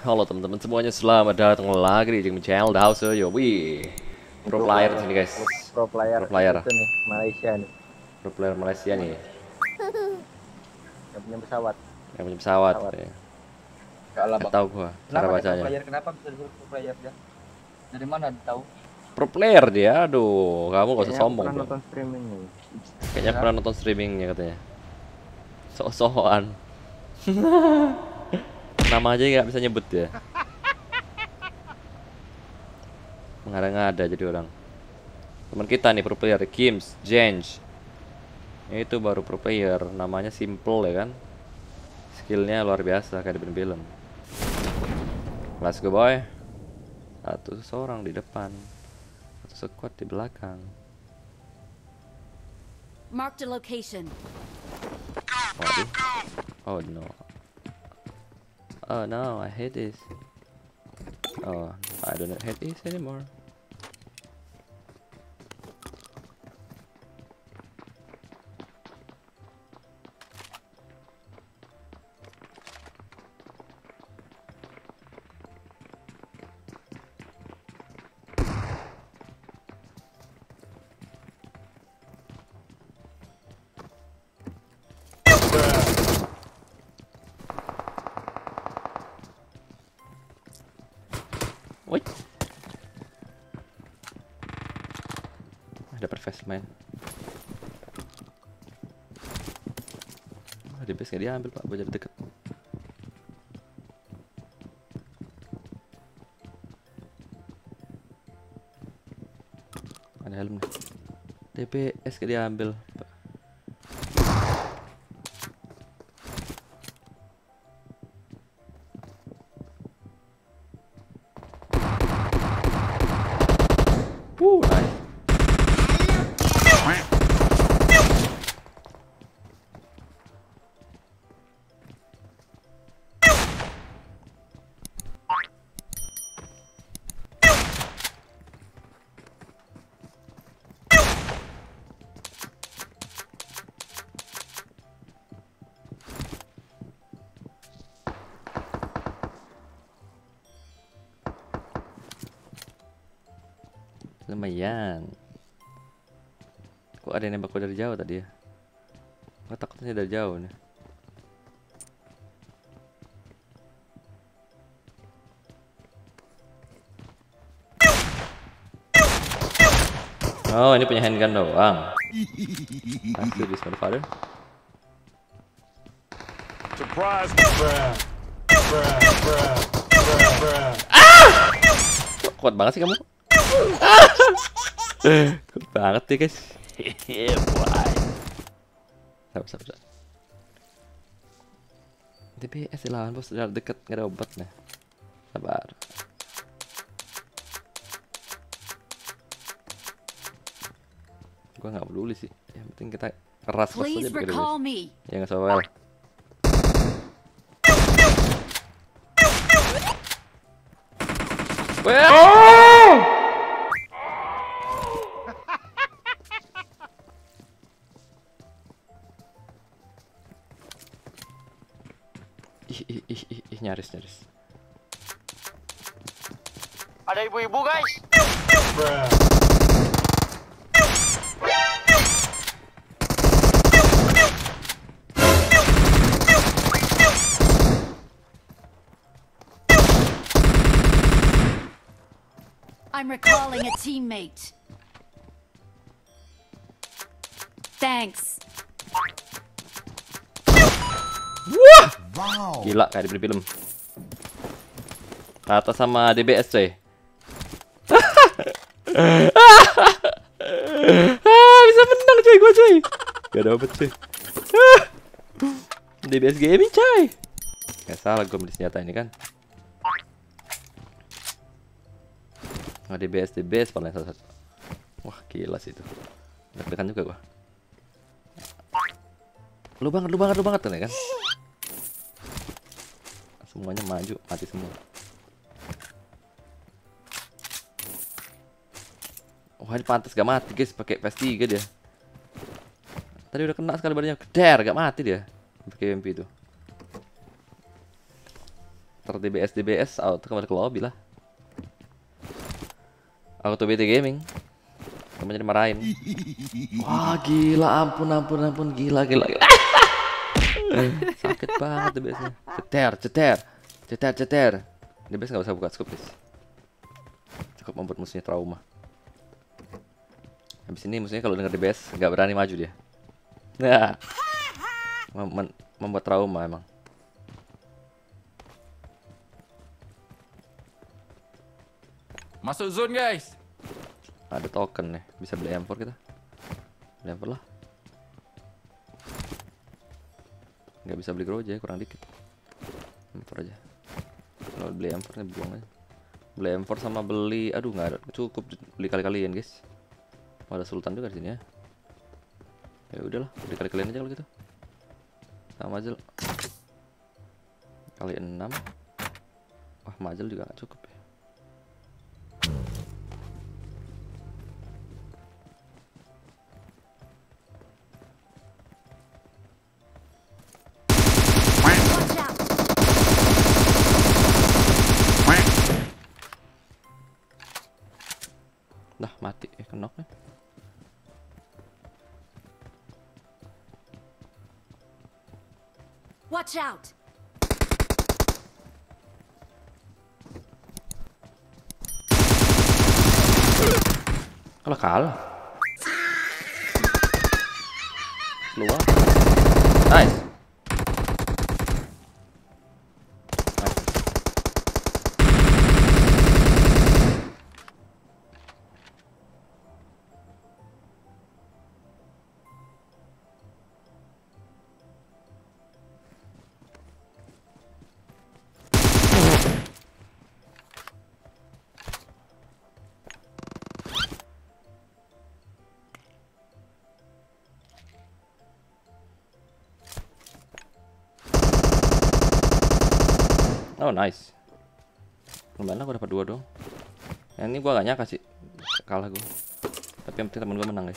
Halo teman-teman semuanya, selamat datang lagi di Jeng Channel The House yo. Wih, pro player di sini guys. Pro player. Pro player. Itu nih, Malaysia nih. Pro player Malaysia nih. Yang punya pesawat. Yang punya pesawat. Ya. Kalah Gak bang. tahu gua cara Kenapa dia pro bacanya. player? Kenapa bisa disebut pro player dia? Dari mana tahu? Pro player dia, aduh, kamu gak usah Kayaknya aku sombong pernah bro. nonton streamingnya. Kayaknya pernah nonton streamingnya katanya. Sok-sokan. Nama aja nggak bisa nyebut ya. Mengada-ngada jadi orang. Teman kita nih pro player, Kims, Jenge. Itu baru pro player, namanya simple ya kan. Skillnya luar biasa kayak di film-film. Let's go boy. Satu seorang di depan, satu squad di belakang. Mark the location. Waduh. Oh no. Oh no, I hate this. Oh, I don't hate this anymore. Woi. Ada perfect main. Di base nggak diambil pak, buat deket. Ada helm nih. DPS nggak diambil pak. Nice. Lumayan. Kok ada yang nembak gua dari jauh tadi ya? Gua takutnya dari jauh nih. Oh, ini punya handgun doang. Thank you, this motherfucker. Surprise! Bruh. Kok kuat banget sih kamu? Kuat banget ya guys. Sabar. DPS lawan bos udah deket, nggak ada obat nih. Sabar. Gua nggak peduli sih. Yang penting kita keras aja Please begitu recall guys. me. Ya nggak soal. Ih, nyaris. Ada ibu-ibu guys. Bruh. I'm recalling a teammate. Thanks. Wah! Gila kayak di film. Rata sama DBS coy. Bisa menang coy gua coy. Gak dapet coy. DBS gaming coy. Gak salah gua beli senjata ini kan. Oh, DBS paling salah satu. Wah gila sih itu. Deg-degan juga gua. Lu banget tuh ya kan. Semuanya maju, mati semua. Wah ini pantas gak mati guys, pakai PS3 dia. Tadi udah kena sekali badannya, geder, gak mati dia. Pakai MP itu. DBS auto kembali ke lobby lah. Auto BT Gaming. Temennya dimarahin. Wah gila, ampun, gila. Sakit banget DBS-nya. Ceter. DBS nggak usah buka scope guys. Cukup membuat musuhnya trauma. Habis ini musuhnya kalau dengar DBS nggak berani maju dia. Nah, membuat trauma emang. Masuk zone guys. Ada token nih, bisa beli M4 kita. Beli M4 lah. Nggak bisa beli Groja, kurang dikit. M4 aja. Kalau beli M4 nih buang aja. Beli M4 sama beli, aduh nggak ada, cukup beli kali-kalian guys. Oh, ada Sultan juga di sini ya. Ya udahlah, beli kali-kalian aja kalau gitu. Sama Majel. Kali 6. Wah, Majel juga nggak cukup ya. Watch out! Dah mati, kenok nih. Watch out! Kalau kalah. Keluar. Nice. Oh nice. Lumayan lah, gue dapat 2 dong. Yang ini gue gak nyangka sih kalah gue. Tapi yang penting temen gue menang guys.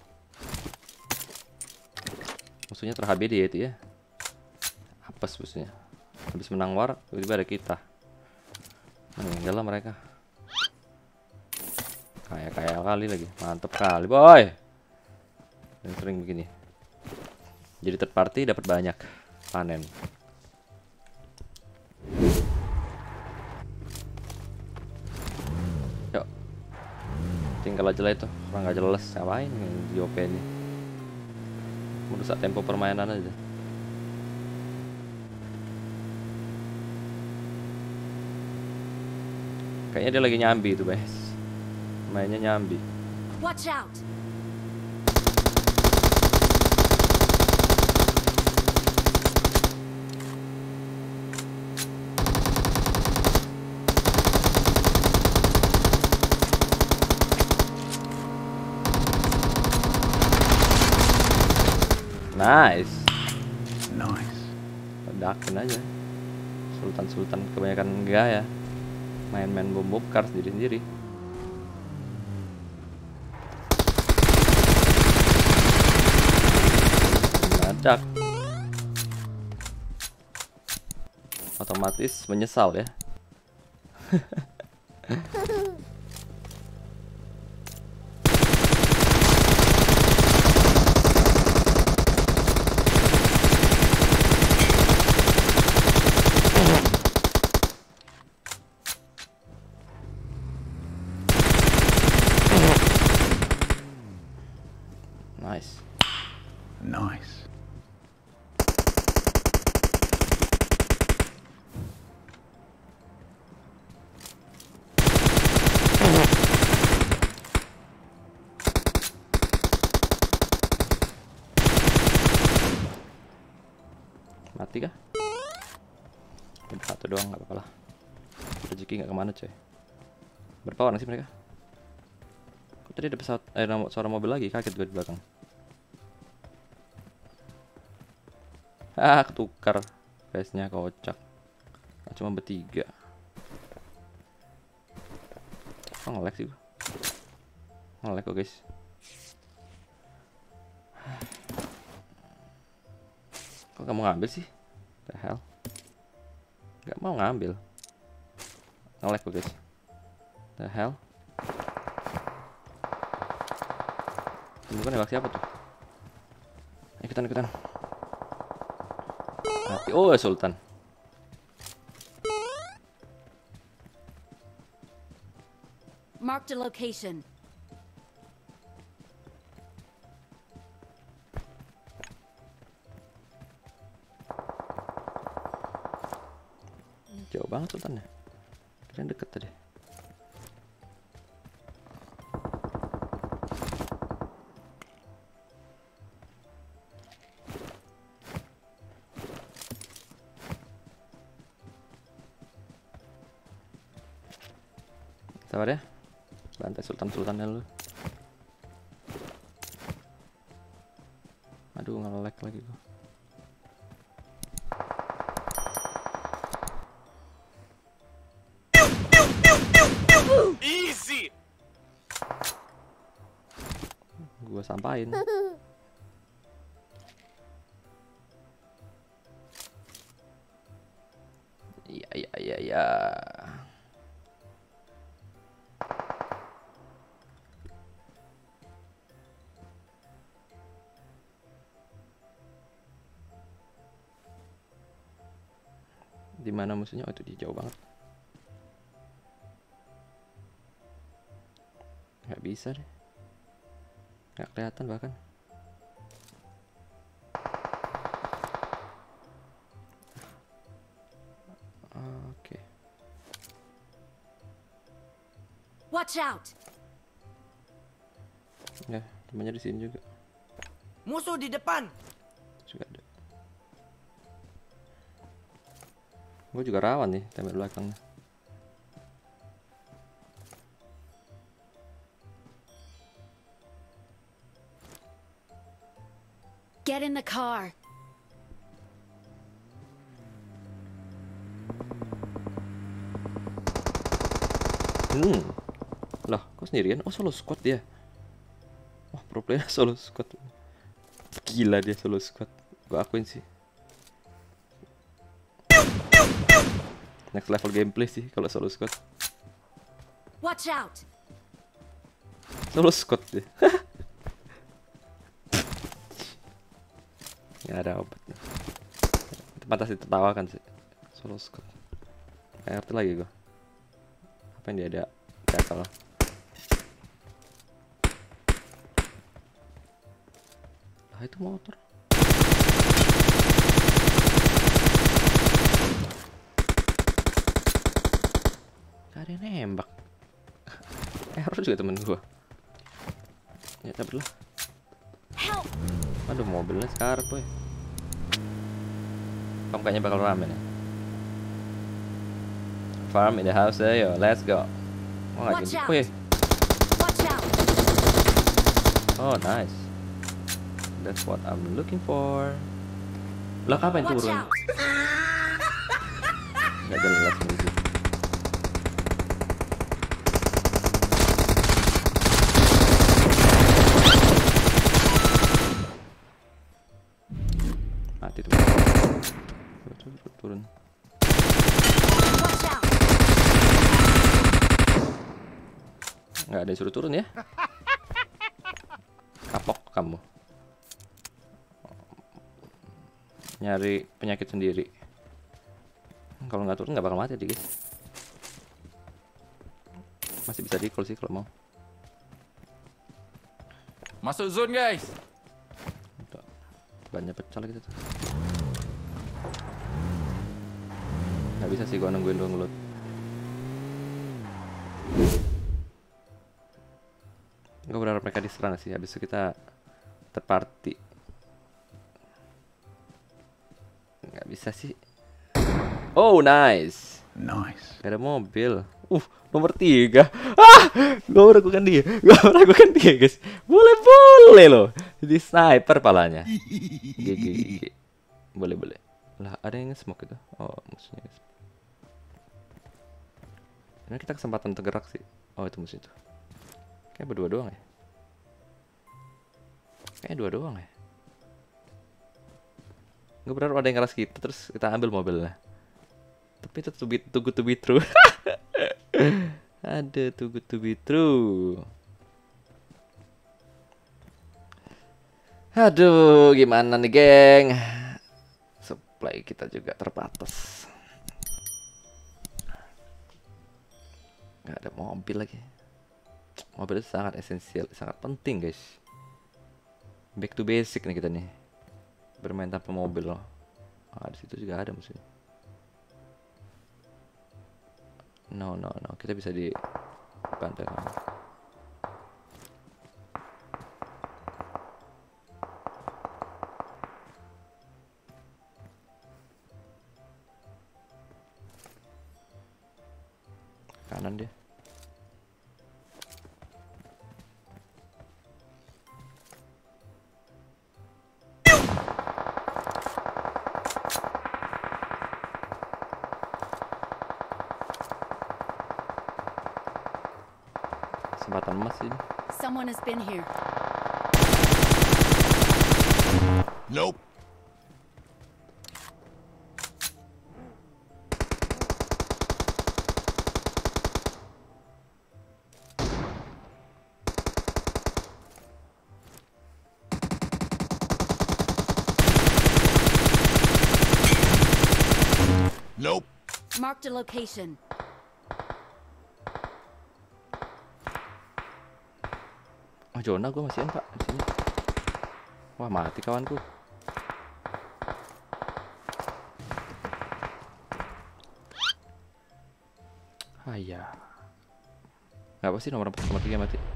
Musuhnya ter-HBD ya itu ya. Apes musuhnya. Habis menang war, tiba-tiba ada kita. Meninggal lah mereka. Kayak kali lagi. Mantep kali boy. Dan sering begini. Jadi third party dapat banyak panen. Yuk, tinggal aja lah itu, orang nggak jelas ngapain di OP ini, merusak tempo permainan aja. Kayaknya dia lagi nyambi itu guys, mainnya nyambi. Watch out! Nice. Ledakin aja. Sultan kebanyakan gaya. Main-main bom kar sendiri-sendiri. Meledak. Otomatis menyesal ya. Nice. Mati kah? Satu doang, nggak apa-apa lah. Rezeki nggak kemana coy. Berapa orang sih mereka? Kok tadi ada pesawat, suara mobil lagi, kaget gue di belakang. Ah, ketukar. Face-nya kocak. Cuma bertiga. Oh, nge-lag sih gue. Nge-lag kok guys. Kok kamu ngambil sih? The hell? Gak mau ngambil. Nge-lag gue guys. The hell? Bukan nembak siapa tuh? Ikutan. Mati. Oh, Sultan. Marked a location. Jauh banget Sultan ya. Kirain deket tadi. Sabar ya. Bantai Sultan-Sultan lu. Aduh, nge-lag lagi gua. Easy. Gua sampain. Iya. Di mana musuhnya? Oh, itu dia jauh banget. Nggak bisa deh. Nggak kelihatan bahkan. Oke. Watch out! Ya, temannya di sini juga. Musuh di depan. Juga ada. Gue juga rawan nih tembak belakang. Get in the car. Loh, kok sendirian? Oh, solo squad dia. Wah, pro player solo squad. Gila dia solo squad. Gue akuin sih. Next level gameplay sih kalau solo squad. Watch out! Solo squad dia. Nggak ada obatnya. Itu pantas ditertawakan sih. Solo squad. Kayak ngerti lagi gue. Apa yang dia ada? Gatal. Lah itu motor. Gak ada yang nembak. Error juga temen gua. Ya dapet lah. Help! Aduh, mobilnya sekarang boy. Kamu kayaknya bakal rame nih. Farm in the house yo, let's go. Oh, Watch lagi. out. Wih. Watch out! Oh, nice. That's what I'm looking for. Lah, kapan Watch turun? out! Gak jelas musik. Mati tuh. Turun. Watch out! Nggak ada yang suruh turun ya. Kapok kamu. Nyari penyakit sendiri. Kalau nggak turun nggak bakal mati deh guys. Masih bisa di-call sih kalau mau. Masuk zone guys. Tuh, bannya pecah lagi tuh. Nggak bisa sih gua nungguin doang load. Gue berharap mereka diserang sih. Habis itu kita terparty. Nggak bisa sih. Oh, nice. Nice. Gak ada mobil. Nomor 3. Gue meragukan dia. Guys. Boleh loh. Jadi sniper palanya. GG. Boleh. Lah, ada yang nge-smoke itu. Oh, musuhnya nge-smoke. Ini kita kesempatan tergerak sih. Oh, itu musuh itu. Kayak berdua doang ya. Gue berharap ada yang ngeras kita terus kita ambil mobilnya. Tapi Apa itu too good to be true? Ada too good to be true. Aduh, gimana nih, geng? Supply kita juga terbatas. Gak ada mobil lagi. Mobil itu sangat esensial, sangat penting, guys. Back to basic nih kita nih. Bermain tanpa mobil loh. Ah, di situ juga ada musuhnya. No. Kita bisa di pantai. Kanan dia. Kesempatan emas ini. Someone has been here. Nope. Nope. Marked a location. Oh, zona gue masihan, Pak, di sini. Wah, mati kawanku. Ayah. Gak apa sih nomor 4 nomor 3 mati.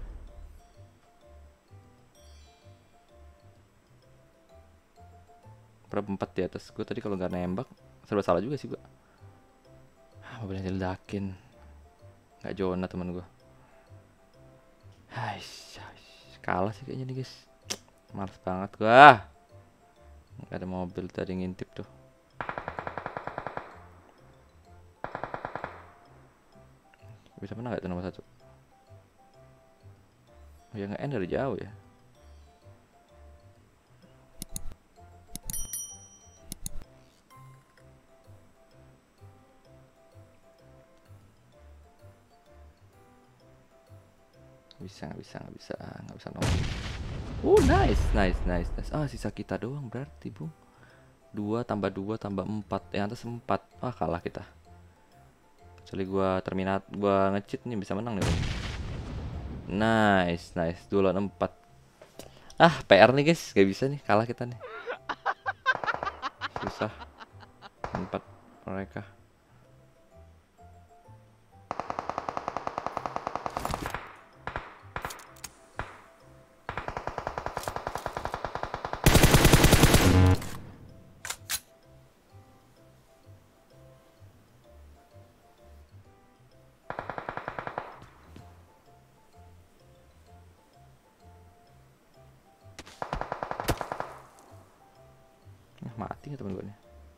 Berapa 4 di atas gue tadi kalau nggak nembak. Serba salah juga sih gue. Mobilnya diledakin. Nggak zona teman gue. Kalah sih kayaknya nih, guys. Males banget gua. Nggak ada mobil tadi ngintip tuh. Bisa menang nggak itu nomor 1? Oh ya, nge-end dari jauh ya. Nggak bisa nomor. Nice. Ah, sisa kita doang berarti, Bung. 2 tambah 2 tambah 4. Yang atas 4. Ah, kalah kita. Kecuali gua nge-cheat nih bisa menang nih, Bung. Nice. 2 lawan 4. Ah, PR nih, guys. Gak bisa nih, kalah kita nih. Susah. 4 mereka. Mati nggak temen gue nih?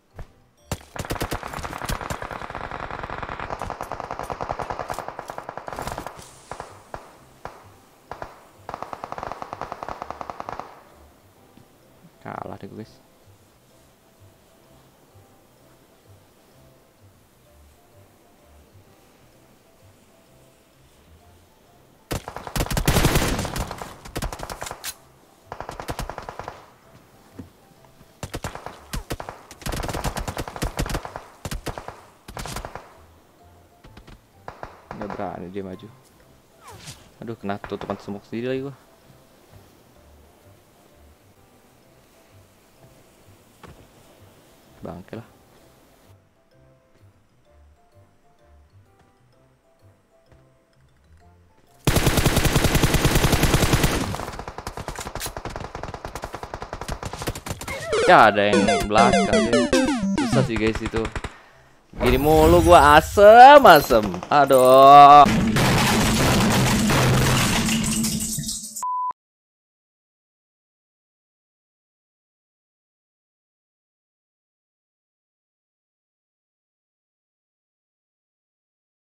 Kalah deh gue, guys. Nggak berani dia maju. Aduh, kena tutupan smoke sendiri lagi gua. Bangke lah. Ya ada yang belakang deh. Susah sih, guys, itu. Gini mulu gua asem. Aduh.